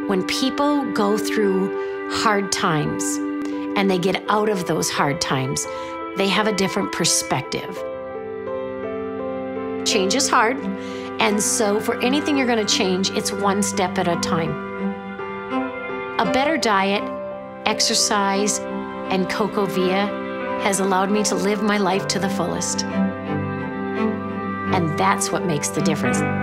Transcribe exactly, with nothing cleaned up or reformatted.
When people go through hard times and they get out of those hard times, they have a different perspective. Change is hard, and so for anything you're going to change, it's one step at a time. A better diet, exercise, and CocoaVia has allowed me to live my life to the fullest. And that's what makes the difference.